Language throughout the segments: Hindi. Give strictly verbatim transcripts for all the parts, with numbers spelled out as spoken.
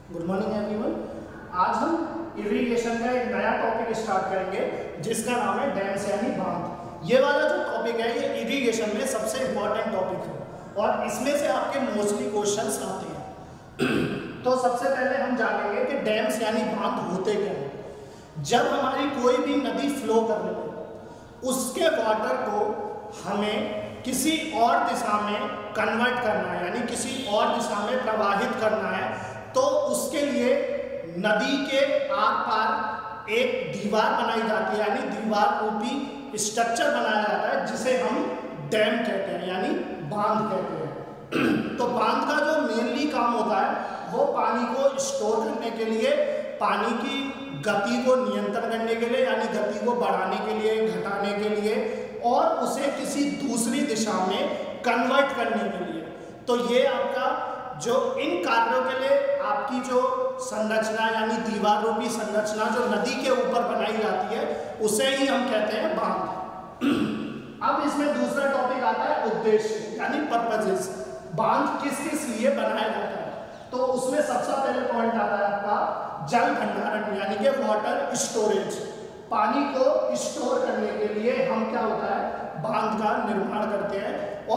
Good morning everyone. आज हम इरिगेशन का एक नया टॉपिक स्टार्ट करेंगे जिसका नाम है डैम्स यानी बांध। ये वाला जो टॉपिक है ये इरिगेशन में सबसे इम्पोर्टेंट टॉपिक है और इसमें से आपके मोस्टली क्वेश्चंस आते हैं। तो सबसे पहले हम जानेंगे कि डैम्स यानी बांध होते क्या हैं। जब हमारी कोई भी नदी फ्लो कर रही है उसके वाटर को हमें किसी और दिशा में कन्वर्ट करना है यानी किसी और दिशा में प्रवाहित करना है, तो उसके लिए नदी के आर पार एक दीवार बनाई जाती है यानी दीवार रूपी स्ट्रक्चर बनाया जाता है जिसे हम डैम कहते हैं यानी बांध कहते हैं। तो बांध का जो मेनली काम होता है वो पानी को स्टोर करने के लिए, पानी की गति को नियंत्रण करने के लिए यानी गति को बढ़ाने के लिए, घटाने के लिए और उसे किसी दूसरी दिशा में कन्वर्ट करने के लिए। तो ये आपका जो इन कार्यों के लिए आपकी जो संरचना यानी दीवार रूपी संरचना जो नदी के ऊपर बनाई जाती है उसे ही हम कहते हैं बांध। अब इसमें दूसरा टॉपिक आता है उद्देश्य यानी पर्पजेस। बांध किस किस लिए बनाया जाता है, तो उसमें सबसे पहले पॉइंट आता है आपका जल भंडारण यानी कि वाटर स्टोरेज। पानी को स्टोर करने के लिए हम क्या होता है बांध का निर्माण करते हैं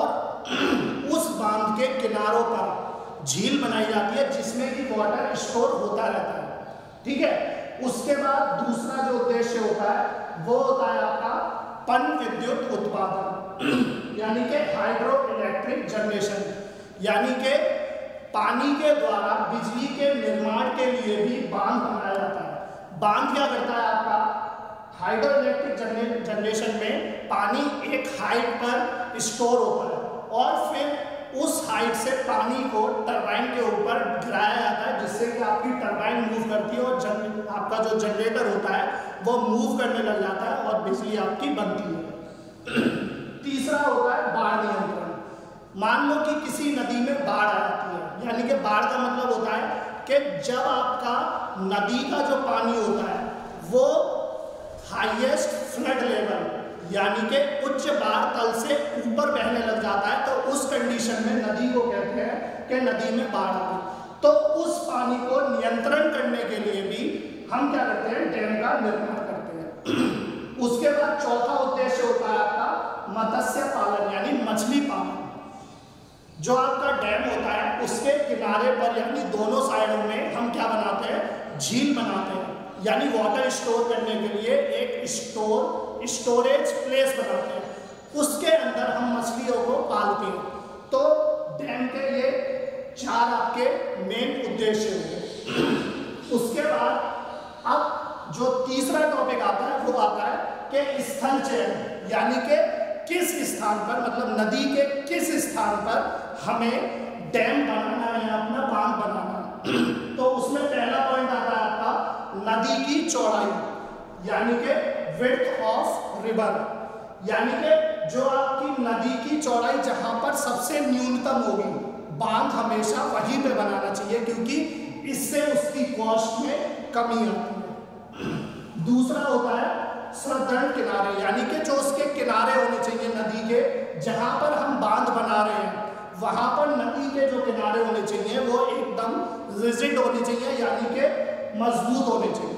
और उस बांध के किनारों पर झील बनाई जाती है जिसमें कि वाटर स्टोर होता रहता है। ठीक है, उसके बाद दूसरा जो उद्देश्य होता है वो होता है आपका पन विद्युत उत्पादन यानी कि हाइड्रो इलेक्ट्रिक जनरेशन, यानी कि पानी के द्वारा बिजली के निर्माण के लिए भी बांध बनाया जाता है। बांध क्या करता है आपका हाइड्रो इलेक्ट्रिक जनरेशन में पानी एक हाइट पर स्टोर होता है और फिर उस हाइट से पानी को टरबाइन के ऊपर गिराया जाता है जिससे कि आपकी टरबाइन मूव करती है और जन, आपका जो जनरेटर होता है वो मूव करने लग जाता है और बिजली आपकी बनती है। तीसरा होता है बाढ़ नियंत्रण। मान लो कि किसी नदी में बाढ़ आ जाती है, यानी कि बाढ़ का मतलब होता है कि जब आपका नदी का जो पानी होता है वो हाईएस्ट फ्लड लेवल यानी कि उच्च बाढ़ तल से ऊपर बहने लग जाता है, तो उस कंडीशन में नदी को कहते हैं कि नदी में बाढ़ आ गई। तो उस पानी को नियंत्रण करने के लिए भी हम क्या करते हैं डैम का निर्माण करते हैं। उसके बाद चौथा उद्देश्य होता है आपका मत्स्य पालन यानी मछली पालन। जो आपका डैम होता है उसके किनारे पर यानी दोनों साइडों में हम क्या बनाते हैं झील बनाते हैं यानी वाटर स्टोर करने के लिए एक स्टोर स्टोरेज प्लेस बनाते हैं, उसके अंदर हम मछलियों को पालते हैं। तो डैम के ये चार आपके मेन उद्देश्य होंगे। उसके बाद अब जो तीसरा टॉपिक आता है वो आता है कि स्थल चयन यानी कि किस स्थान पर मतलब नदी के किस स्थान पर हमें डैम बनाना है या अपना बांध बनाना है। तो उसमें पहला पॉइंट आता है आपका नदी की चौड़ाई यानी कि विड्थ ऑफ रिवर, यानी कि जो आपकी नदी की चौड़ाई जहां पर सबसे न्यूनतम होगी बांध हमेशा वहीं पे बनाना चाहिए क्योंकि इससे उसकी कॉस्ट में कमी आती है। दूसरा होता है सुदृढ़ किनारे यानी कि जो उसके किनारे होने चाहिए नदी के, जहां पर हम बांध बना रहे हैं वहां पर नदी के जो किनारे होने चाहिए वो एकदम रिजिड होने चाहिए यानी कि मजबूत होने चाहिए।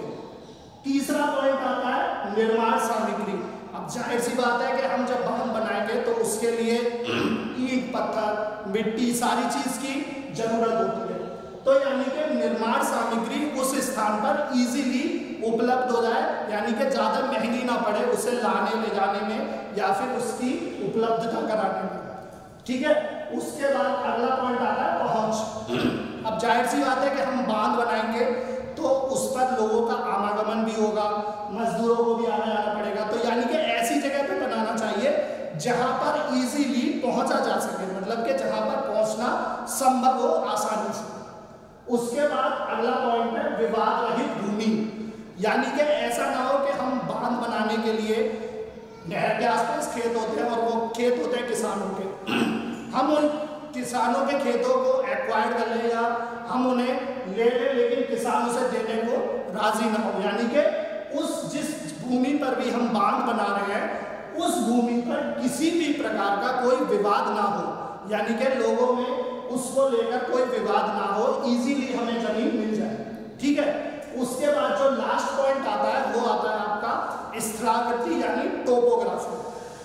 तीसरा पॉइंट आता है निर्माण सामग्री। अब जाहिर सी बात है कि हम जब बांध बनाएंगे तो उसके लिए ईंट पत्थर मिट्टी सारी चीज की जरूरत होती है, तो यानी कि निर्माण सामग्री उस स्थान पर इजीली उपलब्ध हो जाए यानी कि ज़्यादा महंगी ना पड़े उसे लाने ले जाने में या फिर उसकी उपलब्धता कराने में। ठीक है, उसके बाद अगला पॉइंट आता है पहुंच। अब जाहिर सी बात है कि हम बांध बनाएंगे तो उस पर लोगों का आवागमन भी होगा, मजदूरों को भी आना जाना पड़ेगा, तो यानी कि ऐसी जगह पे बनाना चाहिए जहां पर इजीली पहुंचा जा सके, मतलब कि जहां पर पहुंचना संभव हो आसानी से। उसके बाद अगला पॉइंट है विवाद रहित भूमि, यानी कि ऐसा ना हो कि हम बांध बनाने के लिए नहर के आसपास खेत होते हैं और वो खेत होते हैं किसानों के, हम उन किसानों के खेतों को एक्वायर कर ले या हम उन्हें ले ले लेकिन किसानों से देने को राजी ना हो, यानी कि उस जिस भूमि पर भी हम बांध बना रहे हैं उस भूमि पर किसी भी प्रकार का कोई विवाद ना हो, यानी कि लोगों में उसको लेकर कोई विवाद ना हो, इजीली हमें जमीन मिल जाए।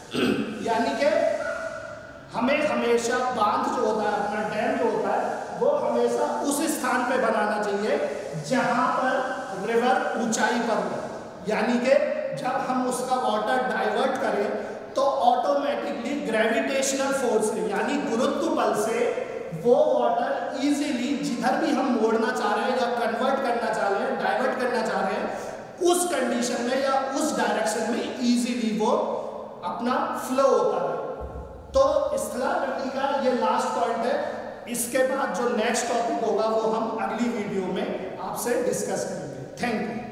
यानी कि हमें हमेशा बांध जो होता है, अपना डैम जो होता है, वो हमेशा उस स्थान पे बनाना चाहिए जहां पर रिवर ऊंचाई पर हो। यानी कि जब हम उसका वाटर डाइवर्ट करें तो ऑटोमेटिकली ग्रेविटेशनल फोर्स से, यानी गुरुत्व बल से, वो वाटर इजीली जिधर भी हम मोड़ना चाह रहे हैं या कन्वर्ट करना चाह रहे हैं, डाइवर्ट करना चाह रहे हैं, उस कंडीशन में या उस डायरेक्शन में इजीली वो अपना फ्लो होता है। तो स्थलाकृति का ये लास्ट पॉइंट है। इसके बाद जो नेक्स्ट टॉपिक होगा वो हम अगली वीडियो में आपसे डिस्कस करेंगे। Thank you.